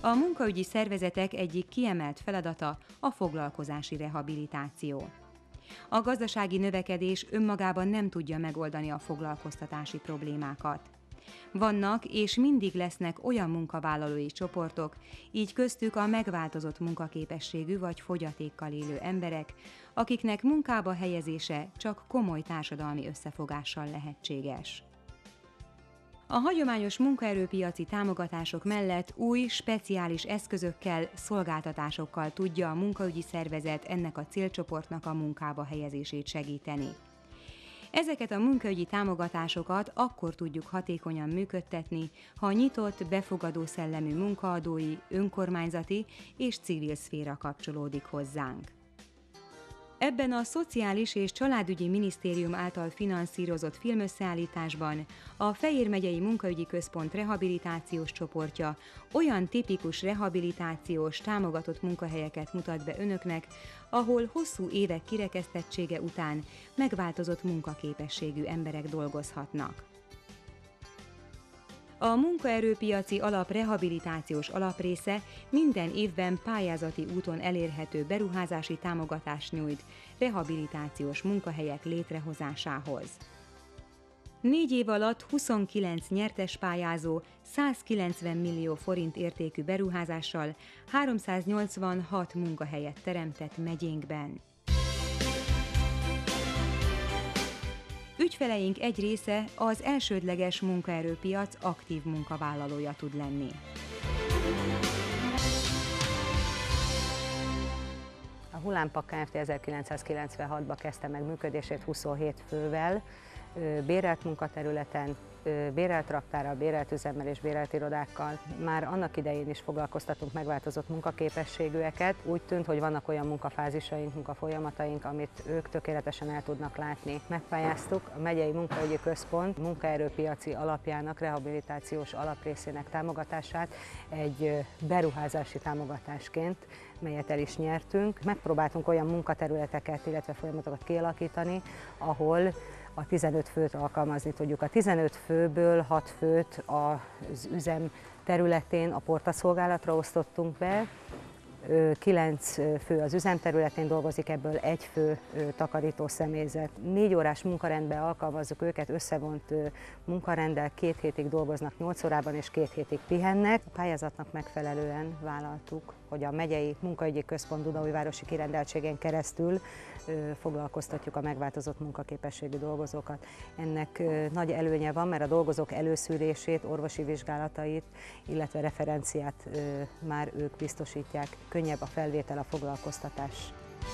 A munkaügyi szervezetek egyik kiemelt feladata a foglalkozási rehabilitáció. A gazdasági növekedés önmagában nem tudja megoldani a foglalkoztatási problémákat. Vannak és mindig lesznek olyan munkavállalói csoportok, így köztük a megváltozott munkaképességű vagy fogyatékkal élő emberek, akiknek munkába helyezése csak komoly társadalmi összefogással lehetséges. A hagyományos munkaerőpiaci támogatások mellett új, speciális eszközökkel, szolgáltatásokkal tudja a munkaügyi szervezet ennek a célcsoportnak a munkába helyezését segíteni. Ezeket a munkaügyi támogatásokat akkor tudjuk hatékonyan működtetni, ha nyitott, befogadó szellemű munkaadói, önkormányzati és civil szféra kapcsolódik hozzánk. Ebben a Szociális és Családügyi Minisztérium által finanszírozott filmösszeállításban a Fejér megyei munkaügyi központ rehabilitációs csoportja olyan tipikus rehabilitációs támogatott munkahelyeket mutat be önöknek, ahol hosszú évek kirekesztettsége után megváltozott munkaképességű emberek dolgozhatnak. A munkaerőpiaci alap rehabilitációs alaprésze minden évben pályázati úton elérhető beruházási támogatást nyújt rehabilitációs munkahelyek létrehozásához. 4 év alatt 29 nyertes pályázó 190 millió forint értékű beruházással 386 munkahelyet teremtett megyénkben. Ügyfeleink egy része az elsődleges munkaerőpiac aktív munkavállalója tud lenni. A Hullámpak Kft. 1996-ban kezdte meg működését 27 fővel, bérelt munkaterületen, bérelt raktárral, bérelt üzemmel és bérelt irodákkal. Már annak idején is foglalkoztatunk megváltozott munkaképességűeket. Úgy tűnt, hogy vannak olyan munkafázisaink, munkafolyamataink, amit ők tökéletesen el tudnak látni. Megpályáztuk a Megyei Munkaügyi Központ munkaerőpiaci alapjának, rehabilitációs alaprészének támogatását egy beruházási támogatásként, melyet el is nyertünk. Megpróbáltunk olyan munkaterületeket, illetve folyamatokat kialakítani, ahol a 15 főt alkalmazni tudjuk. A 15 főből 6 főt az üzem területén a portaszolgálatra osztottunk be, 9 fő az üzem területén dolgozik, ebből 1 fő takarító személyzet. 4 órás munkarendben alkalmazzuk őket, összevont munkarenddel, 2 hétig dolgoznak 8 órában és 2 hétig pihennek. A pályázatnak megfelelően vállaltuk, hogy a Megyei Munkaügyi Központ Dunaújvárosi kirendeltségén keresztül foglalkoztatjuk a megváltozott munkaképességű dolgozókat. Ennek nagy előnye van, mert a dolgozók előszűrését, orvosi vizsgálatait, illetve referenciát már ők biztosítják. Könnyebb a felvétel, a foglalkoztatás.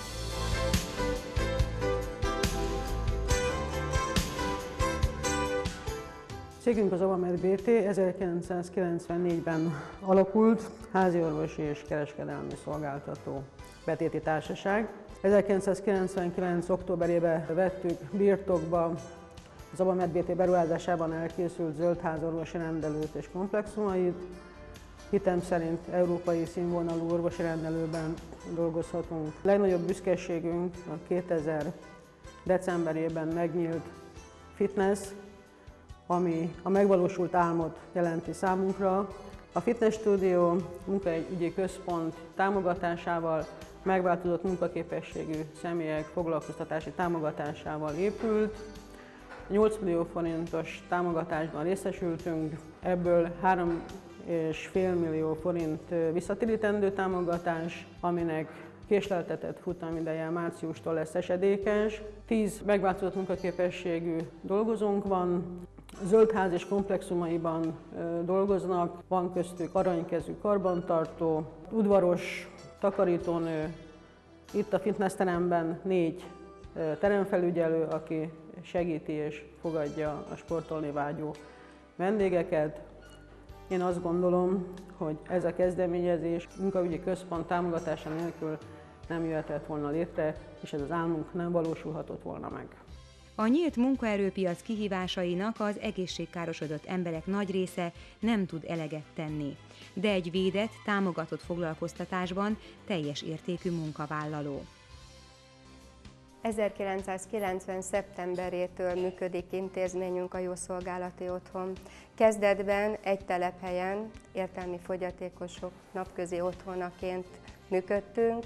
Cégünk az Avamed BT 1994-ben alakult, háziorvosi és kereskedelmi szolgáltató betéti társaság. 1999. októberében vettük birtokba az Avamed BT beruházásában elkészült zöldházorvosi rendelőt és komplexumait. Hitem szerint európai színvonalú orvosi rendelőben dolgozhatunk. Legnagyobb büszkeségünk a 2000 decemberében megnyílt fitness, ami a megvalósult álmot jelenti számunkra. A fitness stúdió munkaügyi központ támogatásával, megváltozott munkaképességű személyek foglalkoztatási támogatásával épült. 8 millió forintos támogatásban részesültünk, ebből 3,5 millió forint visszatérítendő támogatás, aminek késleltetett futamideje márciustól lesz esedékes. 10 megváltozott munkaképességű dolgozónk van, zöldház és komplexumaiban dolgoznak, van köztük aranykezű karbantartó, udvaros, takarítónő, itt a fitnessteremben 4 teremfelügyelő, aki segíti és fogadja a sportolni vágyó vendégeket. Én azt gondolom, hogy ez a kezdeményezés munkaügyi központ támogatása nélkül nem jöhetett volna létre, és ez az álmunk nem valósulhatott volna meg. A nyílt munkaerőpiac kihívásainak az egészségkárosodott emberek nagy része nem tud eleget tenni, de egy védett, támogatott foglalkoztatásban teljes értékű munkavállaló. 1990. szeptemberétől működik intézményünk, a Jószolgálati Otthon. Kezdetben egy telephelyen értelmi fogyatékosok napközi otthonaként működtünk.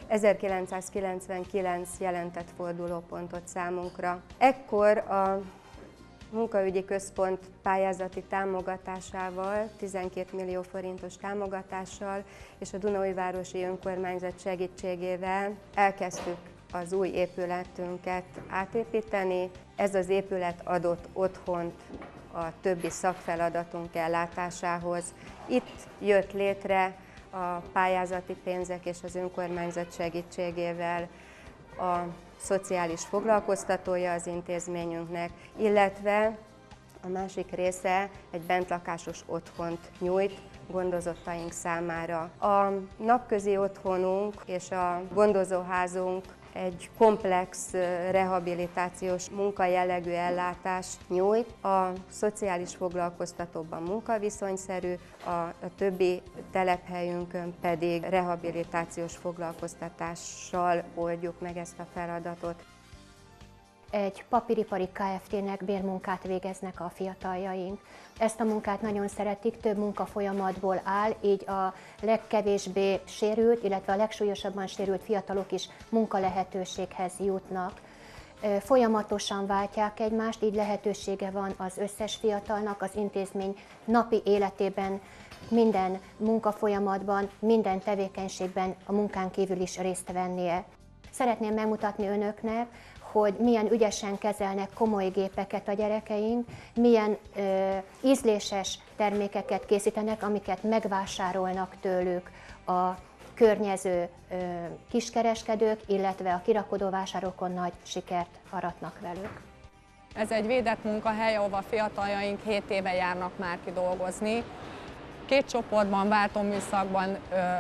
1999 jelentett fordulópontot számunkra. Ekkor a munkaügyi központ pályázati támogatásával, 12 millió forintos támogatással és a Dunaújvárosi Önkormányzat segítségével elkezdtük az új épületünket átépíteni. Ez az épület adott otthont a többi szakfeladatunk ellátásához. Itt jött létre a pályázati pénzek és az önkormányzat segítségével a szociális foglalkoztatója az intézményünknek, illetve a másik része egy bentlakásos otthont nyújt gondozottaink számára. A napközi otthonunk és a gondozóházunk egy komplex rehabilitációs munkajellegű ellátást nyújt, a szociális foglalkoztatóban munkaviszonyszerű, a többi telephelyünkön pedig rehabilitációs foglalkoztatással oldjuk meg ezt a feladatot. Egy papíripari Kft-nek bérmunkát végeznek a fiataljaink. Ezt a munkát nagyon szeretik, több munkafolyamatból áll, így a legkevésbé sérült, illetve a legsúlyosabban sérült fiatalok is munkalehetőséghez jutnak. Folyamatosan váltják egymást, így lehetősége van az összes fiatalnak az intézmény napi életében, minden munkafolyamatban, minden tevékenységben a munkán kívül is részt vennie. Szeretném megmutatni önöknek, hogy milyen ügyesen kezelnek komoly gépeket a gyerekeink, milyen ízléses termékeket készítenek, amiket megvásárolnak tőlük a környező kiskereskedők, illetve a kirakodóvásárokon nagy sikert aratnak velük. Ez egy védett munkahely, ahova fiataljaink 7 éve járnak már ki dolgozni. 2 csoportban, váltóműszakban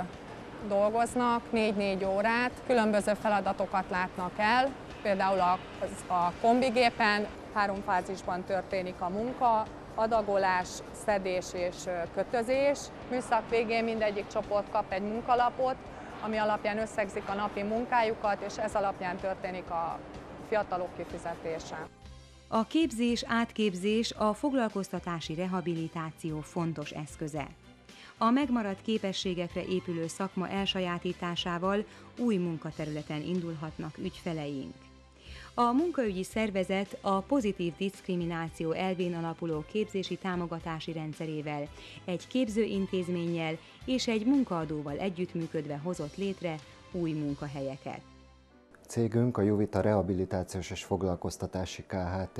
dolgoznak, 4-4 órát, különböző feladatokat látnak el. Például a kombigépen 3 fázisban történik a munka, adagolás, szedés és kötözés. Műszak végén mindegyik csoport kap egy munkalapot, ami alapján összegzik a napi munkájukat, és ez alapján történik a fiatalok kifizetése. A képzés-átképzés a foglalkoztatási rehabilitáció fontos eszköze. A megmaradt képességekre épülő szakma elsajátításával új munkaterületen indulhatnak ügyfeleink. A munkaügyi szervezet a pozitív diszkrimináció elvén alapuló képzési támogatási rendszerével, egy képzőintézménnyel és egy munkaadóval együttműködve hozott létre új munkahelyeket. Cégünk, a Juvita Rehabilitációs és Foglalkoztatási Kft.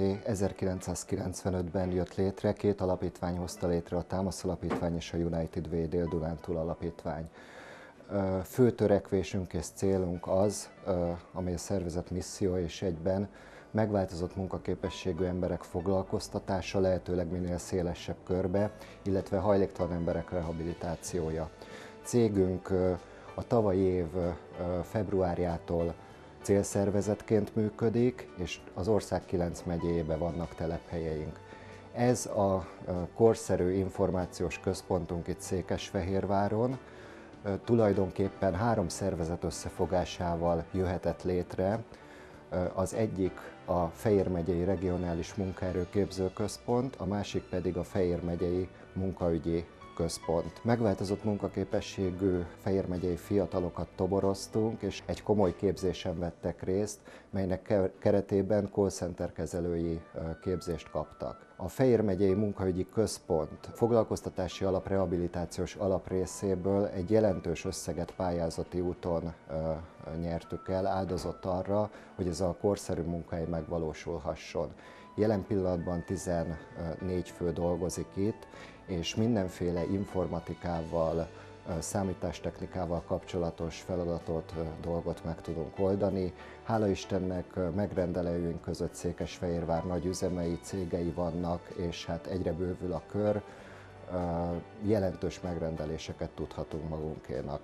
1995-ben jött létre, 2 alapítvány hozta létre, a Támasz Alapítvány és a United Way Dél-Dunántúl Alapítvány. Fő törekvésünk és célunk az, amely a szervezet misszió és egyben megváltozott munkaképességű emberek foglalkoztatása lehetőleg minél szélesebb körbe, illetve hajléktalan emberek rehabilitációja. Cégünk a tavalyi év februárjától célszervezetként működik, és az ország 9 megyéjében vannak telephelyeink. Ez a korszerű információs központunk itt Székesfehérváron tulajdonképpen 3 szervezet összefogásával jöhetett létre. Az egyik a Fejér megyei Regionális Munkaerőképző Központ, a másik pedig a Fejér megyei Munkaügyi Központ. Megváltozott munkaképességű Fejér megyei fiatalokat toboroztunk, és egy komoly képzésen vettek részt, melynek keretében call center kezelői képzést kaptak. A Fejér megyei Munkaügyi Központ foglalkoztatási alap, rehabilitációs alaprészéből egy jelentős összeget pályázati úton nyertük el, áldozott arra, hogy ez a korszerű munkahely megvalósulhasson. Jelen pillanatban 14 fő dolgozik itt, és mindenféle informatikával, számítástechnikával kapcsolatos feladatot, dolgot meg tudunk oldani. Hála Istennek megrendelőink között Székesfehérvár nagy üzemei, cégei vannak, és hát egyre bővül a kör, jelentős megrendeléseket tudhatunk magunkénak.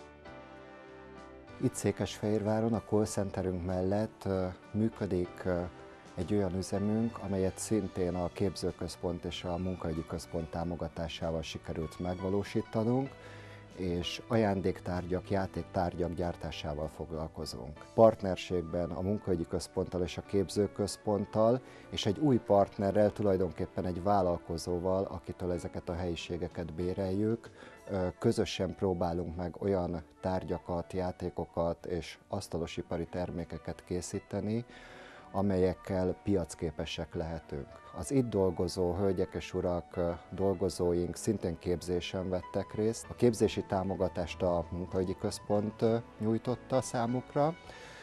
Itt Székesfehérváron a call centerünk mellett működik egy olyan üzemünk, amelyet szintén a képzőközpont és a munkaügyi központ támogatásával sikerült megvalósítanunk. és ajándéktárgyak, játéktárgyak gyártásával foglalkozunk. Partnerségben a munkaügyi központtal és a képzőközponttal, és egy új partnerrel, tulajdonképpen egy vállalkozóval, akitől ezeket a helyiségeket béreljük, közösen próbálunk meg olyan tárgyakat, játékokat és asztalosipari termékeket készíteni, amelyekkel piacképesek lehetünk. Az itt dolgozó hölgyek és urak, dolgozóink szintén képzésen vettek részt. A képzési támogatást a munkaügyi központ nyújtotta számukra.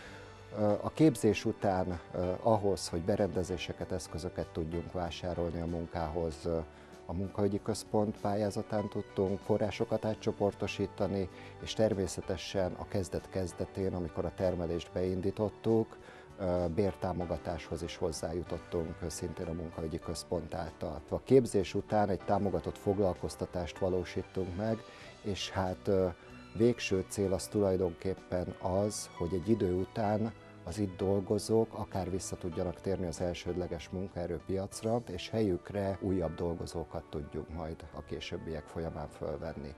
A képzés után ahhoz, hogy berendezéseket, eszközöket tudjunk vásárolni a munkához, a munkaügyi központ pályázatán tudtunk forrásokat átcsoportosítani, és természetesen a kezdet-kezdetén, amikor a termelést beindítottuk, bértámogatáshoz is hozzájutottunk szintén a munkaügyi központ által. A képzés után egy támogatott foglalkoztatást valósítunk meg, és hát végső cél az tulajdonképpen az, hogy egy idő után az itt dolgozók akár vissza tudjanak térni az elsődleges munkaerőpiacra, és helyükre újabb dolgozókat tudjuk majd a későbbiek folyamán fölvenni.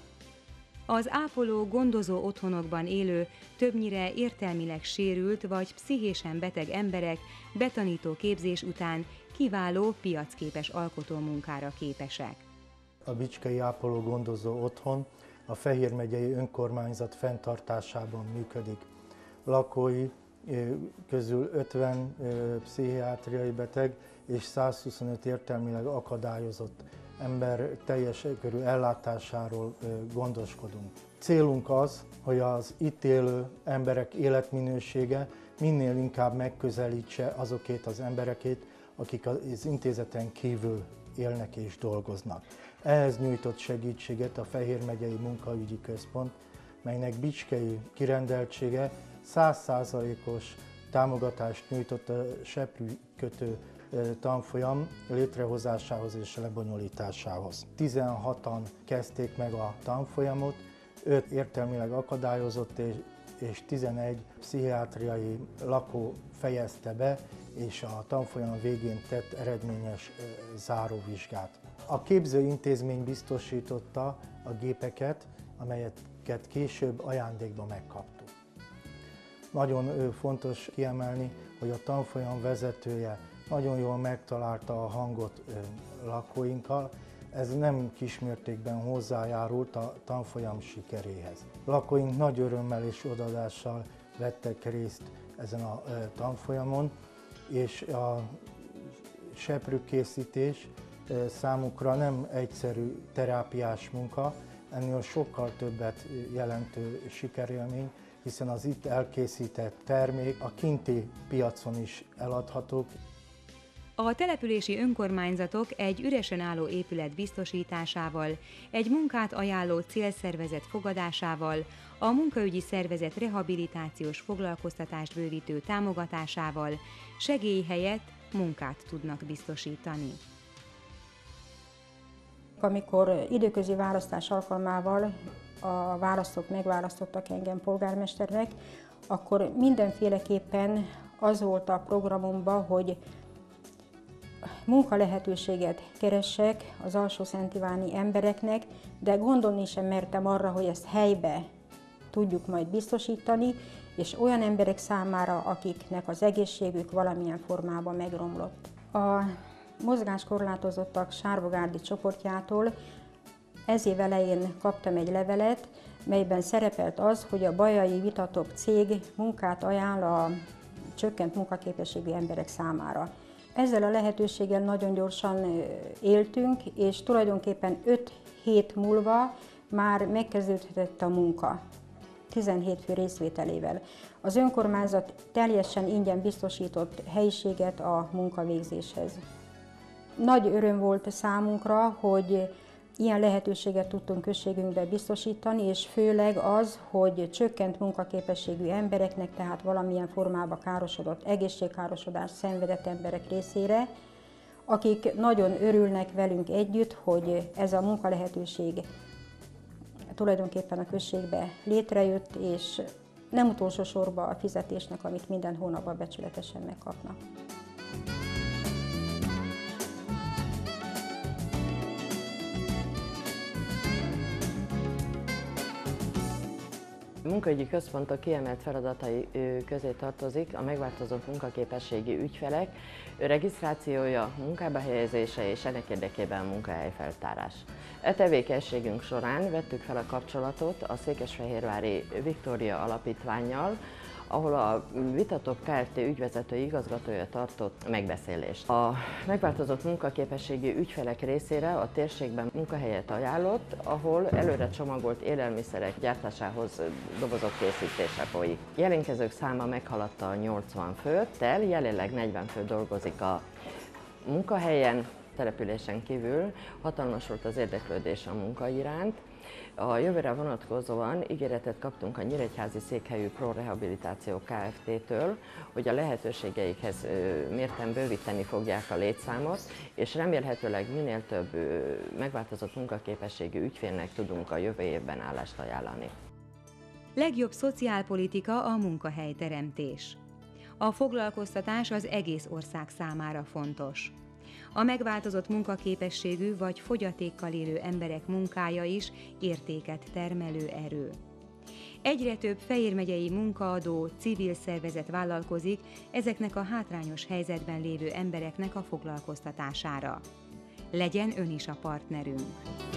Az ápoló, gondozó otthonokban élő, többnyire értelmileg sérült vagy pszichésen beteg emberek betanító képzés után kiváló, piacképes alkotómunkára képesek. A Bicskei Ápoló Gondozó Otthon a Fehér megyei önkormányzat fenntartásában működik. Lakói közül 50 pszichiátriai beteg és 125 értelmileg akadályozott ember teljes körű ellátásáról gondoskodunk. Célunk az, hogy az itt élő emberek életminősége minél inkább megközelítse azokét az emberekét, akik az intézeten kívül élnek és dolgoznak. Ehhez nyújtott segítséget a Fehér megyei munkaügyi központ, melynek bicskei kirendeltsége 100%-os támogatást nyújtott a seprűkötő tanfolyam létrehozásához és lebonyolításához. 16-an kezdték meg a tanfolyamot, 5 értelmileg akadályozott és 11 pszichiátriai lakó fejezte be, és a tanfolyam végén tett eredményes záróvizsgát. A képzőintézmény biztosította a gépeket, amelyeket később ajándékba megkaptuk. Nagyon fontos kiemelni, hogy a tanfolyam vezetője nagyon jól megtalálta a hangot lakóinkkal, ez nem kismértékben hozzájárult a tanfolyam sikeréhez. Lakóink nagy örömmel és odaadással vettek részt ezen a tanfolyamon, és a seprőkészítés számukra nem egyszerű terápiás munka, ennél sokkal többet jelentő sikerélmény, hiszen az itt elkészített termék a kinti piacon is eladhatók. A települési önkormányzatok egy üresen álló épület biztosításával, egy munkát ajánló célszervezet fogadásával, a munkaügyi szervezet rehabilitációs foglalkoztatást bővítő támogatásával segély helyett munkát tudnak biztosítani. Amikor időközi választás alkalmával a választók megválasztottak engem polgármesternek, akkor mindenféleképpen az volt a programomban, hogy munkalehetőséget keressek az alsószentiváni embereknek, de gondolni sem mertem arra, hogy ezt helybe tudjuk majd biztosítani, és olyan emberek számára, akiknek az egészségük valamilyen formában megromlott. A mozgáskorlátozottak Sárvogárdi csoportjától ez év elején kaptam egy levelet, melyben szerepelt az, hogy a Bajai Vitatop cég munkát ajánl a csökkent munkaképességű emberek számára. Ezzel a lehetőséggel nagyon gyorsan éltünk, és tulajdonképpen 5 hét múlva már megkezdődhetett a munka, 17 fő részvételével. Az önkormányzat teljesen ingyen biztosított helyiséget a munkavégzéshez. Nagy öröm volt számunkra, hogy ilyen lehetőséget tudtunk községünkbe biztosítani, és főleg az, hogy csökkent munkaképességű embereknek, tehát valamilyen formában károsodott, egészségkárosodást szenvedett emberek részére, akik nagyon örülnek velünk együtt, hogy ez a munkalehetőség tulajdonképpen a községbe létrejött, és nem utolsó sorban a fizetésnek, amit minden hónapban becsületesen megkapnak. munkaügyi központok kiemelt feladatai közé tartozik a megváltozott munkaképességi ügyfelek regisztrációja, munkába helyezése és ennek érdekében munkahelyfeltárás. E tevékenységünk során vettük fel a kapcsolatot a Székesfehérvári Viktória Alapítvánnyal, ahol a Vitatok Kft. Ügyvezető igazgatója tartott megbeszélést. A megváltozott munkaképességi ügyfelek részére a térségben munkahelyet ajánlott, ahol előre csomagolt élelmiszerek gyártásához dobozok készítése folyik. Jelentkezők száma meghaladta a 80 főt, jelenleg 40 fő dolgozik a munkahelyen, településen kívül hatalmas volt az érdeklődés a munka iránt. A jövőre vonatkozóan ígéretet kaptunk a nyíregyházi székhelyű Pro Rehabilitáció Kft-től, hogy a lehetőségeikhez mérten bővíteni fogják a létszámot, és remélhetőleg minél több megváltozott munkaképességű ügyfélnek tudunk a jövő évben állást ajánlani. Legjobb szociálpolitika a munkahelyteremtés. A foglalkoztatás az egész ország számára fontos. A megváltozott munkaképességű vagy fogyatékkal élő emberek munkája is értéket termelő erő. Egyre több Fejér megyei munkaadó, civil szervezet vállalkozik ezeknek a hátrányos helyzetben lévő embereknek a foglalkoztatására. Legyen ön is a partnerünk!